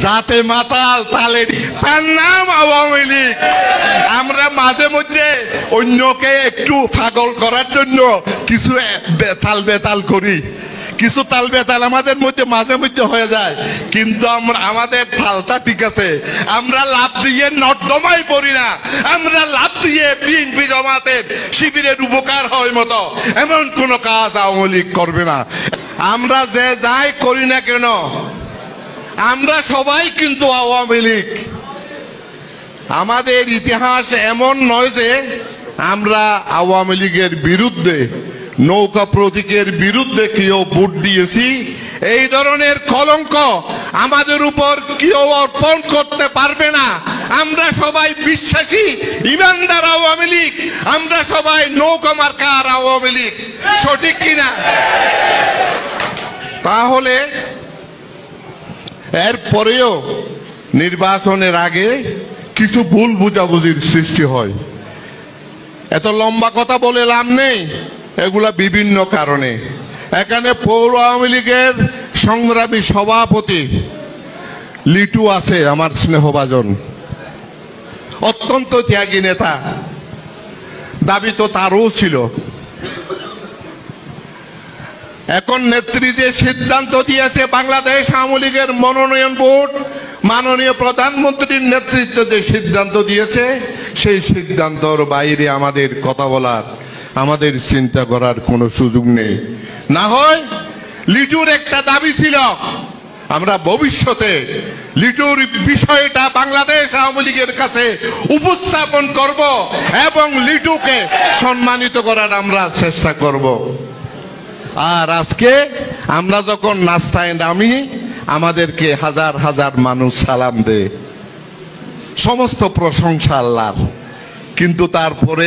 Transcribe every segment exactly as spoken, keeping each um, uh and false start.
যাতে মাতাল তালে তার নাম আওয়ামী লীগ। আমরা মাঝে মধ্যে অন্যকে একটু পাগল করার জন্য কিছু তাল বেতাল করি, কিছু তাল বেতাল আমাদের মধ্যে মাঝে মধ্যে হয়ে যায়, কিন্তু আমরা আমাদের তালটা ঠিক আছে। আমরা লাভ দিয়ে নর্দমায় পড়ি না, আমরা লাভ দিয়ে বিএনপি জামাতের শিবিরের উপকার হয় মতো এমন কোন কাজ আওয়ামী লীগ করবে না। আমরা যে যাই করি না কেন আমরা সবাই কিন্তু আওয়ামী লীগ। আমাদের ইতিহাস এমন নয় যে আমরা আওয়ামী লীগের বিরুদ্ধে, নৌকা প্রতীকের বিরুদ্ধে কেউ ভোট দিয়েছি, এই ধরনের কলঙ্ক আমাদের উপর কেউ অর্পণ করতে পারবে না। আমরা সবাই বিশ্বাসী ইমানদার আওয়ামী লীগ, আমরা সবাই নৌকা মার্কার আওয়ামী লীগ, সঠিক কিনা? তাহলে এরপরেও নির্বাচনের আগে কিছু ভুল বুঝাবুঝির সৃষ্টি হয়। এত লম্বা কথা বলে লাভ নেই, এগুলা বিভিন্ন কারণে। এখানে পৌর আওয়ামী লীগের সংগ্রামী সভাপতি লিটু আছে, আমার স্নেহভাজন, অত্যন্ত ত্যাগী নেতা, দাবি তো তারও ছিল। এখন নেত্রী যে সিদ্ধান্ত দিয়েছে বাংলাদেশ আওয়ামী লীগের মনোনয়ন বোর্ড, মাননীয় প্রধানমন্ত্রীর নেতৃত্বে যে সিদ্ধান্ত দিয়েছে, সেই সিদ্ধান্তর বাইরে আমাদের কথা বলার, আমাদের চিন্তা করার কোনো সুযোগ নেই। না হয় লিটুর একটা দাবি ছিল, আমরা ভবিষ্যতে লিটুর বিষয়টা বাংলাদেশ আওয়ামী লীগের কাছে উপস্থাপন করব এবং লিটুকে সম্মানিত করার আমরা চেষ্টা করব। আর আজকে আমরা যখন নাস্তায় নামি, আমাদেরকে হাজার হাজার মানুষ সালাম দেয়, সমস্ত প্রশংসা আল্লাহর, কিন্তু তারপরে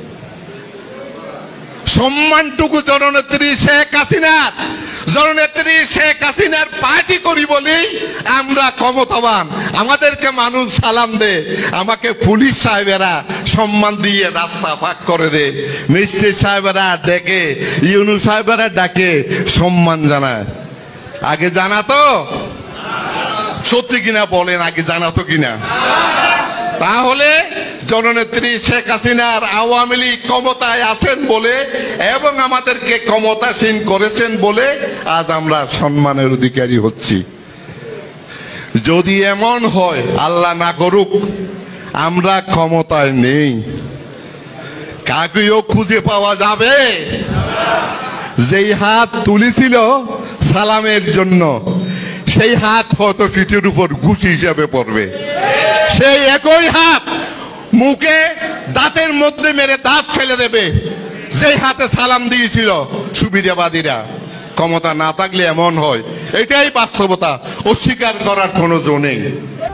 সম্মানটুকু জননেত্রী শেখ হাসিনার, জননেত্রী শেখ হাসিনার পার্টি করি বলেই আমরা ক্ষমতাবান, আমাদেরকে মানুষ সালাম দে, আমাকে পুলিশ সাহেবেরা সম্মান দিয়ে রাস্তা ফাঁক করে দে, মিস্ত্রি সাহেবেরা ডেকে, ইউনু সাহেবেরা ডাকে সম্মান জানায়। আগে জানাতো? সত্যি কিনা বলেন, আগে জানাতো কিনা? তাহলে জননেত্রী শেখ হাসিনার আওয়ামী লীগ ক্ষমতায় আছেন বলে এবং আমাদেরকে ক্ষমতাসীন করেছেন বলে আজ আমরা সম্মানের অধিকারী হচ্ছি। যদি এমন হয়, আল্লাহ না করুক, আমরা ক্ষমতায় নেই, কাকেও খুঁজে পাওয়া যাবে যেই হাত তুলেছিল সালামের জন্য, সেই হাত হয়তো পিঠের উপর ঘুষি হিসাবে পড়বে। সেই একই হাত মুখে দাঁতের মধ্যে মেরে দাঁত ফেলে দেবে যেই হাতে সালাম দিয়েছিল সুবিধাবাদীরা। ক্ষমতা না থাকলে এমন হয়, এটাই বাস্তবতা, অস্বীকার করার কোনো জো নেই।